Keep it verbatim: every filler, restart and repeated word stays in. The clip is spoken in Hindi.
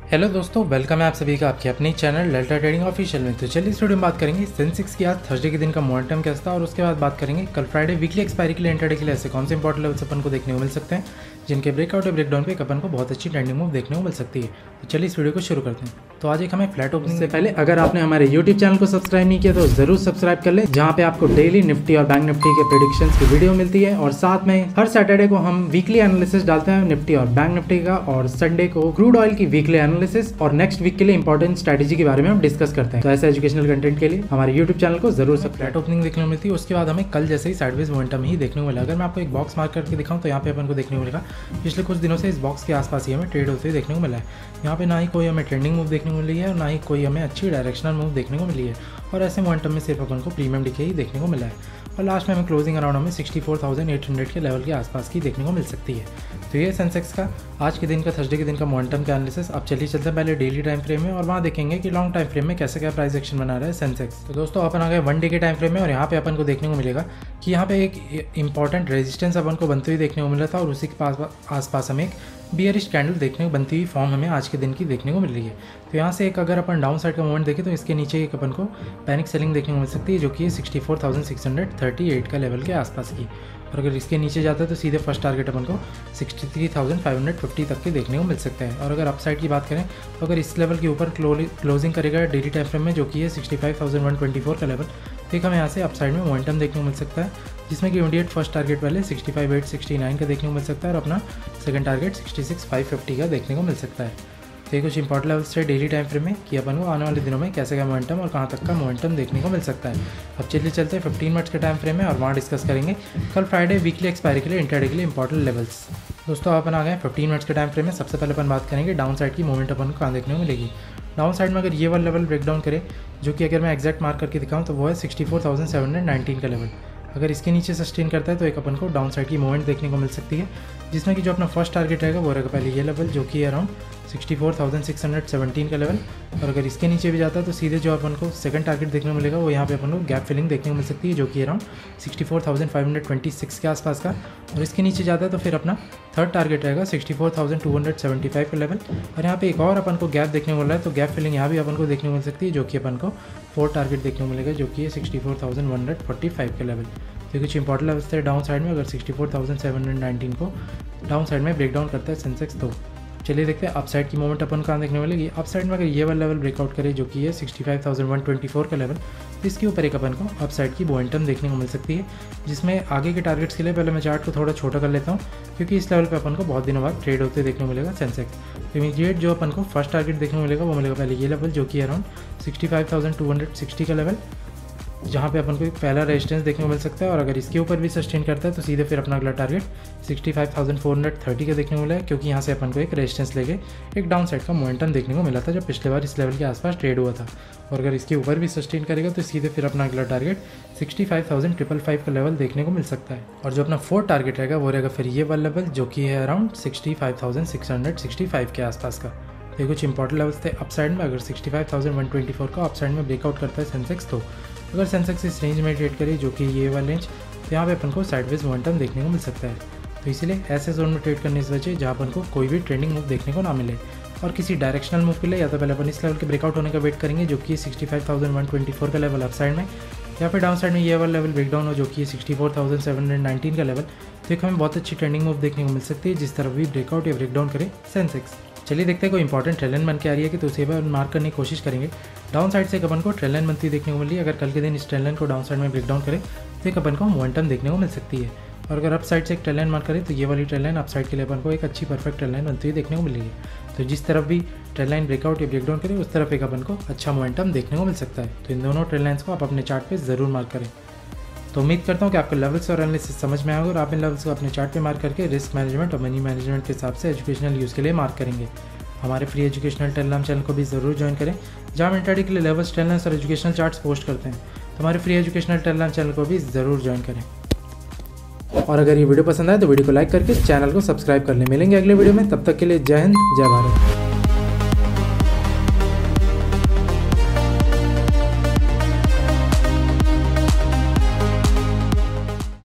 हेलो दोस्तों, वेलकम है आप सभी का आपके अपने चैनल डेल्टा ट्रेडिंग ऑफिशियल में। तो चलिए इस वीडियो में बात करेंगे सेंसेक्स की आज थर्सडे के दिन का मोमेंटम कैसा था और उसके बाद बात करेंगे कल फ्राइडे वीकली एक्सपायरी के लिए इंट्राडे के लिए ऐसे कौन से इंपॉर्टेंट लेवल्स अपन को देखने को मिल सकते हैं जिनके ब्रेकआउट या ब्रेकडाउन पे अपन को बहुत अच्छी ट्रेंडिंग मूव देखने को मिल सकती है। तो चलिए इस वीडियो को शुरू करते हैं। तो आज एक हमें फ्लैट ओपनिंग से पहले अगर आपने हमारे यूट्यूब चैनल को सब्सक्राइब नहीं किया तो जरूर सब्सक्राइब कर ले, जहाँ पे आपको डेली निफ्टी और बैंक निफ्टी के प्रेडिक्शंस की वीडियो मिलती है और साथ में हर सैटरडे को हम वीकली एनालिसिस डालते हैं निफ्टी और बैंक निफ्टी का, और संडे को क्रूड ऑयल की वीकली एनालिसिस और नेक्स्ट वीक के लिए इंपॉर्टेंट स्ट्रेटेजी के बारे में हम डिस्कस करते हैं। तो ऐसे एजुकेशनल कंटेंट के लिए हमारे यूट्यूब चैनल को जरूर सब फ्लैट ओपनिंग देखने को मिलती है। उसके बाद हमें कल जैसे ही साइडवेज मोमेंटम ही देखने को मिला। अगर मैं आपको एक बॉक्स मार्क करके दिखाऊं तो यहाँ पे अपन को देखने को मिलेगा पिछले कुछ दिनों से इस बॉक्स के आसपास ही हमें ट्रेड होते हुए देखने को मिला है। यहाँ पे ना ही कोई हमें ट्रेंडिंग मूव देखने को मिली है और ना ही कोई हमें अच्छी डायरेक्शनल मूव देखने को मिली है, और ऐसे मोमेंटम में सिर्फ अपन को प्रीमियम डिके ही देखने को मिला है। और लास्ट में हमें क्लोजिंग अराउंड हमें sixty four thousand eight hundred के लेवल के आसपास की देखने को मिल सकती है। तो ये सेंसेक्स का आज के दिन का थर्सडे के दिन का मोमेंटम का एनालिसिस। अब चलिए चलते हैं पहले डेली टाइम फ्रेम में और वहाँ देखेंगे कि लॉन्ग टाइम फ्रेम में कैसे क्या प्राइस एक्शन बना रहा है सेंसेक्स। तो दोस्तों अपन आ गए वन डे के टाइम फ्रेम में और यहाँ पे अपन को देखने को मिलेगा कि यहाँ पे एक इंपॉर्टेंट रेजिस्टेंस अपन को बनते हुए देखने को मिला था और उसी के पास आसपास हमें एक बियरिश कैंडल देखने को बनती हुई फॉर्म हमें आज के दिन की देखने को मिल रही है। तो यहाँ से एक अगर अपन डाउन साइड का मूवमेंट देखें तो इसके नीचे एक अपन को पैनिक सेलिंग देखने को मिल सकती है जो कि sixty four thousand six hundred thirty eight का लेवल के आसपास की, और अगर इसके नीचे जाता है तो सीधे फर्स्ट टारगेट अपन को sixty three thousand five hundred fifty तक के देखने को मिल सकता है। और अगर अपसाइड की बात करें तो अगर इस लेवल के ऊपर क्लोजिंग करेगा डेली टाइम फ्रेम में जो कि है sixty five thousand one twenty four का लेवल, तो एक हमें यहाँ से अपसाइड में मोमेंटम देखने को मिल सकता है जिसमें कि इमीडिएट फर्स्ट टारगेट पहले sixty five eight sixty nine का देखने को मिल सकता है और अपना second target sixty six five fifty का देखने को मिल सकता है। तो ये कुछ इंपॉर्टेंट लेवल्स है डेली टाइम फ्रेम में कि अपन को आने वाले दिनों में कैसे का मोमेंटम और कहाँ तक का मोमेंटम देखने को मिल सकता है। अब चलिए चलते हैं फिफ्टीन मिनट्स के टाइम फ्रेम में और वहाँ डिस्कस करेंगे कल फ्राइडे वीकली एक्सपायरी के लिए इंट्राडे के लिए इंपॉर्टेंट लेवल्स। दोस्तों अपन आ गए फिफ्टीन मिनट्स के टाइम फ्रेम में। सबसे पहले अपन बात करेंगे डाउन साइड की मूवमेंट अपन को कहाँ देखने को मिलेगी। डाउन साइड में अगर ये वाला लेवल ब्रेकडाउन करे जो कि अगर मैं एक्जैक्ट मार्क करके दिखाऊँ तो वो है sixty four thousand seven hundred nineteen का लेवल। अगर इसके नीचे सस्टेन करता है तो एक अपन को डाउन साइड की मूवमेंट देखने को मिल सकती है जिसमें कि जो अपना फर्स्ट टारगेट रहेगा वो रहेगा पहले ये लेवल जो कि around sixty four thousand six hundred seventeen का लेवल, और अगर इसके नीचे भी जाता है तो सीधे जो अपन को सेकंड टारगेट देखने को मिलेगा वो यहाँ पे अपन को गैप फिलिंग देखने को मिल सकती है जो कि around sixty four thousand five hundred twenty six के आसपास का, और इसके नीचे जाता है तो फिर अपना थर्ड टारगेट रहेगा sixty four thousand two hundred seventy five का लेवल। और यहाँ पे एक और अपन को गैप देखने को मिल रहा है तो गैप फिलिंग यहाँ भी अपन को देखने को मिल सकती है जो कि अपन को फोर्थ टारगेट देखने को मिलेगा जो कि है sixty four thousand one hundred forty five का लेवल। तो कुछ इंपॉर्टेंट लेवल्स थे डाउन साइड में। अगर sixty four thousand seven hundred nineteen को डाउन साइड में ब्रेकडाउन करता है सेंसेक्स तो चलिए देखते हैं अपसाइड की मूवमेंट अपन कहाँ देखने मिलेगी। अपसाइड में अगर ये वाला लेवल ब्रेकआउट करे जो कि है sixty five thousand one twenty four का लेवल, तो इसके ऊपर एक अपन को अपसाइड की मोमेंटम देखने को मिल सकती है जिसमें आगे के टारगेट्स के लिए पहले मैं चार्ट को थोड़ा छोटा कर लेता हूँ क्योंकि इस लेवल पे अपन को बहुत दिनों बाद ट्रेड होते देखने को मिलेगा सेंसेक्स। तो इमीडिएट जो अपन को फर्स्ट टारगेट देखने को मिलेगा वो मिलेगा पहले ये लेवल जो कि around sixty five thousand two hundred sixty का लेवल, जहाँ पे अपन को एक पहला रेजिस्टेंस देखने को मिल सकता है, और अगर इसके ऊपर भी सस्टेन करता है तो सीधे फिर अपना अगला target sixty five thousand four hundred thirty का देखने को मिला है क्योंकि यहाँ से अपन को एक रेजिस्टेंस लेके एक डाउन साइड का मोमेंटम देखने को मिला था जो पिछले बार इस लेवल के आसपास ट्रेड हुआ था, और अगर इसके ऊपर भी सस्टेन करेगा तो सीधे फिर अपना अगला target sixty five thousand triple five का लेवल देखने को मिल सकता है। और जो अपना फोर्थ टारगेट रहेगा वो रहेगा फिर ये वाला लेवल जो कि है around sixty five thousand six hundred sixty five के आसपास का। ये कुछ इंपॉर्टेंट लेवल्स थे अपसाइड में। अगर sixty five thousand one twenty four का अपसाइड में ब्रेकआउट करता है सेंसेक्स तो अगर सेंसेक्स इस रेंज में ट्रेड करे जो कि ये वाला रेंज, तो यहाँ पे अपन को साइडवेज मोमेंटम देखने को मिल सकता है। तो इसीलिए ऐसे जोन में ट्रेड करने से बचे जहाँ अपन को कोई भी ट्रेंडिंग मूव देखने को ना मिले, और किसी डायरेक्शनल मूव के लिए या तो पहले अपन इस लेवल के ब्रेकआउट होने का वेट करेंगे जो कि sixty five thousand one twenty four का लेवल अपसाइड में, या फिर डाउन साइड में ये वाला लेवल ब्रेकडाउन हो जो कि sixty four thousand seven hundred nineteen का लेवल, तो एक हमें बहुत अच्छी ट्रेंडिंग मूव देखने को मिल सकती है जिस तरफ भी ब्रेकआउट या ब्रेकडाउन करे सेंसेक्स। चलिए देखते हैं कोई इंपॉर्टेंट ट्रेंड लाइन बन के आ रही है कि तो उसे पर मार्क करने की कोशिश करेंगे। डाउन साइड से एक अपन को ट्रेंड लाइन बनती देखने को मिली है। अगर कल के दिन इस ट्रेंड लाइन को डाउन साइड में ब्रेकडाउन करे तो एक अपन को मोमेंटम देखने को मिल सकती है, और अगर अप साइड से एक ट्रेंड लाइन मार्क करे तो ये वाली ट्रेंड लाइन अप साइड के लिए अपन को एक अच्छी परफेक्ट ट्रेंड लाइन बनती हुई देखने को मिलेगी। तो जिस तरफ भी ट्रेंड लाइन ब्रेकआउट या ब्रेकडाउन करे उस तरफ एक अपन को अच्छा मोमेंटम देखने को मिल सकता है। तो इन दोनों ट्रेंड लाइन्स को आप अपने चार्ट पर ज़रूर मार्क करें। तो उम्मीद करता हूँ कि आपको लेवल्स और एनालिसिस समझ में आएगा और आप इन लेवल्स को अपने चार्ट पे मार्क करके रिस्क मैनेजमेंट और मनी मैनेजमेंट के हिसाब से एजुकेशनल यूज़ के लिए मार्क करेंगे। हमारे फ्री एजुकेशनल टेलीग्राम चैनल को भी ज़रूर ज्वाइन करें जहाँ हम इंट्राडे के लिए लेवल्स, ट्रेंड और एजुकेशनल चार्ट्स पोस्ट करते हैं। तो हमारे फ्री एजुकेशनल टेलीग्राम चैनल को भी ज़रूर ज्वाइन करें। और अगर ये वीडियो पसंद आए तो वीडियो को लाइक करके चैनल को सब्सक्राइब कर लें। मिलेंगे अगले वीडियो में, तब तक के लिए जय हिंद, जय भारत।